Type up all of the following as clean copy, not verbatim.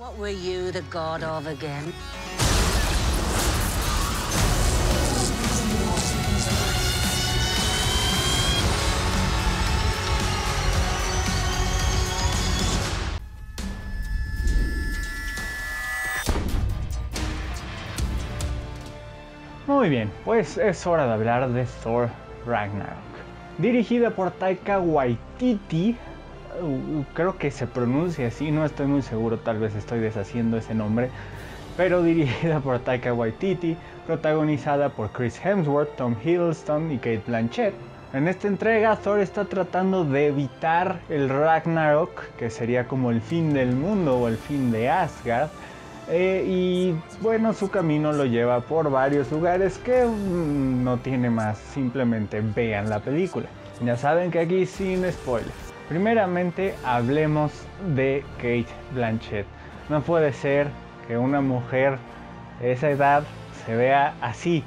What were you the god of again? Muy bien, pues es hora de hablar de Thor Ragnarok. Dirigida por Taika Waititi, creo que se pronuncia así, no estoy muy seguro, tal vez estoy deshaciendo ese nombre, pero dirigida por Taika Waititi, protagonizada por Chris Hemsworth, Tom Hiddleston y Cate Blanchett. En esta entrega Thor está tratando de evitar el Ragnarok, que sería como el fin del mundo o el fin de Asgard, y bueno, su camino lo lleva por varios lugares que no tiene más, simplemente vean la película. Ya saben que aquí sin spoilers. Primeramente hablemos de Cate Blanchett. No puede ser que una mujer de esa edad se vea así.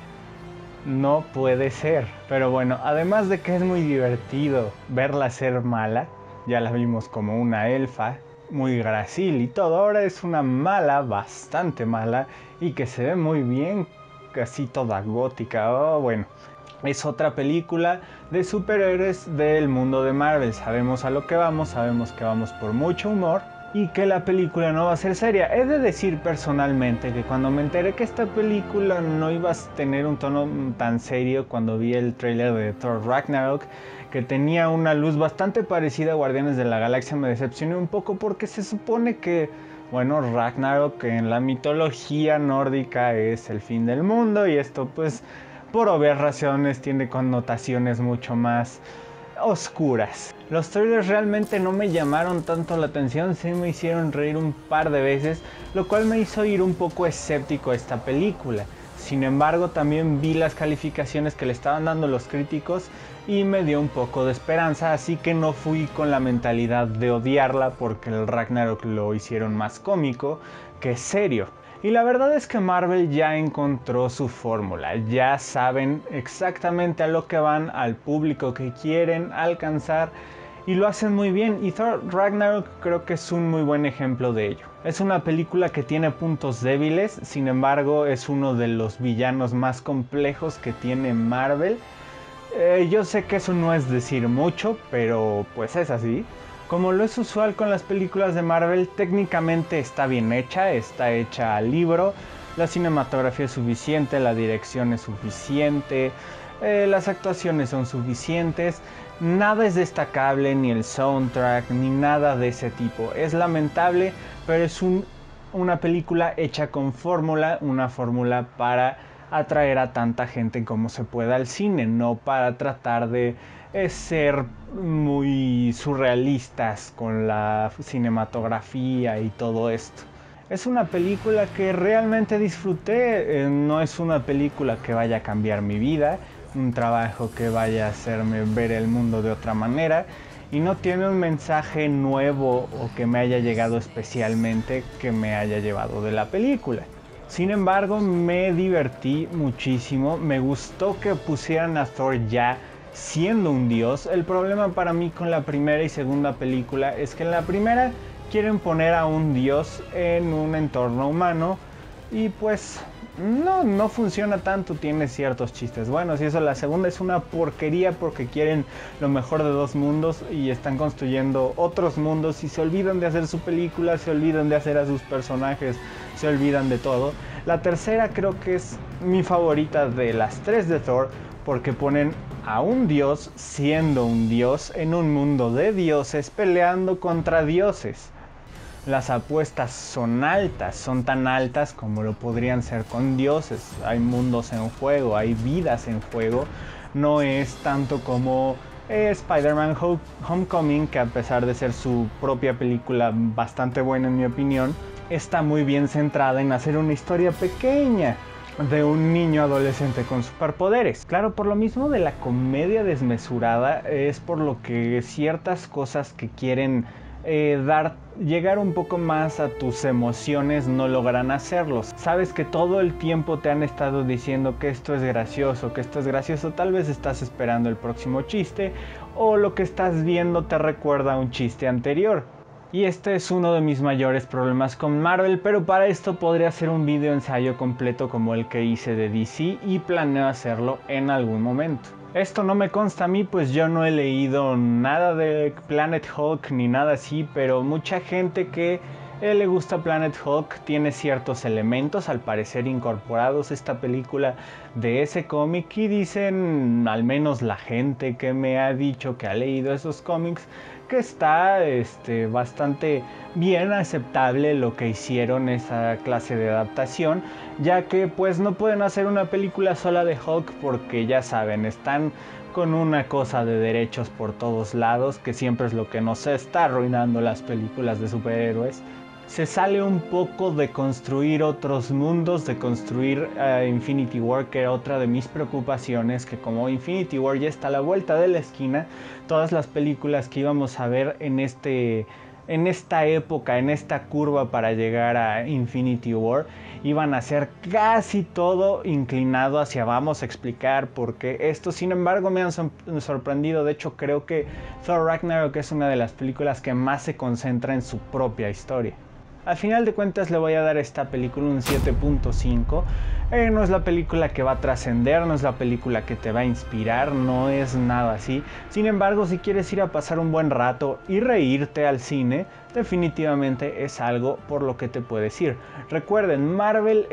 No puede ser. Pero bueno, además de que es muy divertido verla ser mala, ya la vimos como una elfa, muy grácil y todo, ahora es una mala, bastante mala, y que se ve muy bien, casi toda gótica. Bueno, es otra película de superhéroes del mundo de Marvel. Sabemos a lo que vamos, sabemos que vamos por mucho humor y que la película no va a ser seria. He de decir personalmente que cuando me enteré que esta película no iba a tener un tono tan serio, cuando vi el tráiler de Thor Ragnarok, que tenía una luz bastante parecida a Guardianes de la Galaxia, me decepcioné un poco porque se supone que, bueno, Ragnarok en la mitología nórdica es el fin del mundo, y esto pues por obvias razones tiene connotaciones mucho más oscuras. Los trailers realmente no me llamaron tanto la atención, sí me hicieron reír un par de veces, lo cual me hizo ir un poco escéptico a esta película. Sin embargo, también vi las calificaciones que le estaban dando los críticos y me dio un poco de esperanza, así que no fui con la mentalidad de odiarla porque el Ragnarok lo hicieron más cómico que serio. Y la verdad es que Marvel ya encontró su fórmula, ya saben exactamente a lo que van, al público que quieren alcanzar, y lo hacen muy bien, y Thor Ragnarok creo que es un muy buen ejemplo de ello. Es una película que tiene puntos débiles, sin embargo es uno de los villanos más complejos que tiene Marvel. Yo sé que eso no es decir mucho, pero pues es así. Como lo es usual con las películas de Marvel, técnicamente está bien hecha, está hecha al libro, la cinematografía es suficiente, la dirección es suficiente, las actuaciones son suficientes, nada es destacable, ni el soundtrack, ni nada de ese tipo. Es lamentable, pero es una película hecha con fórmula, una fórmula para atraer a tanta gente como se pueda al cine, no para tratar de ser muy surrealistas con la cinematografía y todo esto. Es una película que realmente disfruté, no es una película que vaya a cambiar mi vida, un trabajo que vaya a hacerme ver el mundo de otra manera, y no tiene un mensaje nuevo o que me haya llegado especialmente que me haya llevado de la película. Sin embargo, me divertí muchísimo, me gustó que pusieran a Thor ya siendo un dios. El problema para mí con la primera y segunda película es que en la primera quieren poner a un dios en un entorno humano y pues no funciona tanto, tiene ciertos chistes buenos, y eso. La segunda es una porquería porque quieren lo mejor de dos mundos y están construyendo otros mundos y se olvidan de hacer su película, se olvidan de hacer a sus personajes, se olvidan de todo. La tercera creo que es mi favorita de las tres de Thor, porque ponen a un dios siendo un dios en un mundo de dioses peleando contra dioses. Las apuestas son altas, son tan altas como lo podrían ser con dioses. Hay mundos en juego, hay vidas en juego. No es tanto como Spider-Man Homecoming, que a pesar de ser su propia película bastante buena en mi opinión, está muy bien centrada en hacer una historia pequeña de un niño adolescente con superpoderes. Claro, por lo mismo de la comedia desmesurada, es por lo que ciertas cosas que quieren llegar un poco más a tus emociones no logran hacerlos. Sabes que todo el tiempo te han estado diciendo que esto es gracioso, tal vez estás esperando el próximo chiste, o lo que estás viendo te recuerda a un chiste anterior. Y este es uno de mis mayores problemas con Marvel, pero para esto podría hacer un video ensayo completo como el que hice de DC y planeo hacerlo en algún momento. Esto no me consta a mí, pues yo no he leído nada de Planet Hulk ni nada así, pero mucha gente que le gusta Planet Hulk tiene ciertos elementos al parecer incorporados a esta película de ese cómic y dicen, al menos la gente que me ha dicho que ha leído esos cómics, que está bastante bien aceptable lo que hicieron esa clase de adaptación, ya que pues no pueden hacer una película sola de Hulk porque ya saben, están con una cosa de derechos por todos lados, que siempre es lo que nos está arruinando las películas de superhéroes. Se sale un poco de construir otros mundos, de construir Infinity War, que era otra de mis preocupaciones, que como Infinity War ya está a la vuelta de la esquina, todas las películas que íbamos a ver en esta época, en esta curva para llegar a Infinity War, iban a ser casi todo inclinado hacia vamos a explicar por qué esto. Sin embargo, me han sorprendido. De hecho, creo que Thor Ragnarok es una de las películas que más se concentra en su propia historia. Al final de cuentas le voy a dar a esta película un 7.5. No es la película que va a trascender, no es la película que te va a inspirar, no es nada así. Sin embargo, si quieres ir a pasar un buen rato y reírte al cine, definitivamente es algo por lo que te puedes ir. Recuerden, Marvel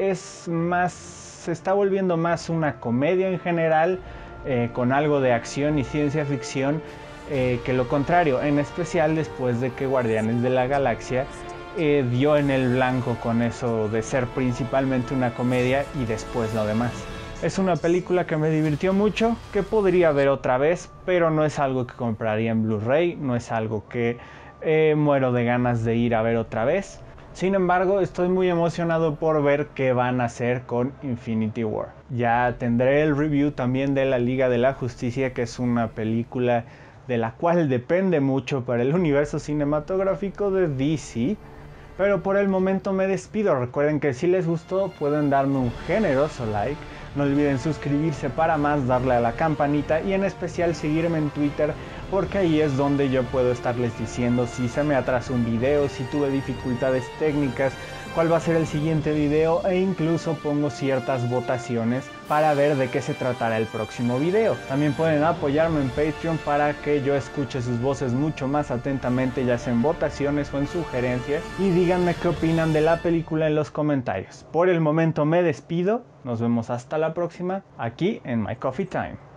se está volviendo más una comedia en general, con algo de acción y ciencia ficción, que lo contrario, en especial después de que Guardianes de la Galaxia dio en el blanco con eso de ser principalmente una comedia y después lo demás. Es una película que me divirtió mucho, que podría ver otra vez, pero no es algo que compraría en Blu-ray, no es algo que muero de ganas de ir a ver otra vez. Sin embargo, estoy muy emocionado por ver qué van a hacer con Infinity War. Ya tendré el review también de la Liga de la Justicia, que es una película de la cual depende mucho para el universo cinematográfico de DC. Pero por el momento me despido. Recuerden que si les gustó pueden darme un generoso like. No olviden suscribirse para más, darle a la campanita y en especial seguirme en Twitter, porque ahí es donde yo puedo estarles diciendo si se me atrasó un video, si tuve dificultades técnicas, cuál va a ser el siguiente video e incluso pongo ciertas votaciones para ver de qué se tratará el próximo video. También pueden apoyarme en Patreon para que yo escuche sus voces mucho más atentamente, ya sea en votaciones o en sugerencias, y díganme qué opinan de la película en los comentarios. Por el momento me despido, nos vemos hasta la próxima aquí en My Coffee Time.